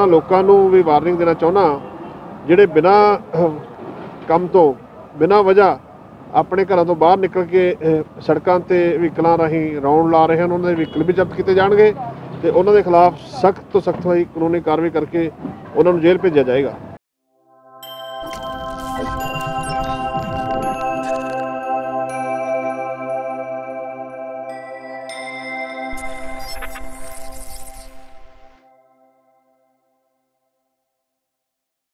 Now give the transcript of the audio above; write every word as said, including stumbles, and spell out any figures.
ਉਹਨਾਂ ਲੋਕਾਂ ਨੂੰ ਵੀ ਵਾਰਨਿੰਗ ਦੇਣਾ ਚਾਹੁੰਦਾ ਜਿਹੜੇ ਬਿਨਾਂ ਕੰਮ ਤੋਂ ਬਿਨਾਂ ਵਜ੍ਹਾ ਆਪਣੇ ਘਰਾਂ ਤੋਂ ਬਾਹਰ ਨਿਕਲ ਕੇ ਸੜਕਾਂ ਤੇ ਵਹੀਕਲਾਂ ਰਾਹੀਂ ਰਾਉਂਡ ਲਾ ਰਹੇ ਹਨ। ਉਹਨਾਂ ਦੇ ਵਹੀਕਲ ਵੀ ਜ਼ਬਤ ਕੀਤੇ ਜਾਣਗੇ ਤੇ ਉਹਨਾਂ ਦੇ ਖਿਲਾਫ ਸਖਤ ਤੋਂ ਸਖਤ ਹੋਈ ਕਾਨੂੰਨੀ ਕਾਰਵਾਈ ਕਰਕੇ ਉਹਨਾਂ ਨੂੰ ਜੇਲ੍ਹ ਭੇਜਿਆ ਜਾਏਗਾ।